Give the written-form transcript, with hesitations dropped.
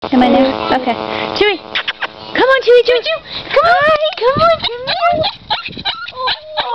Am I there? Okay. Chewy! Come on, Chewy, Chewy, Chewy! Come on! Come on!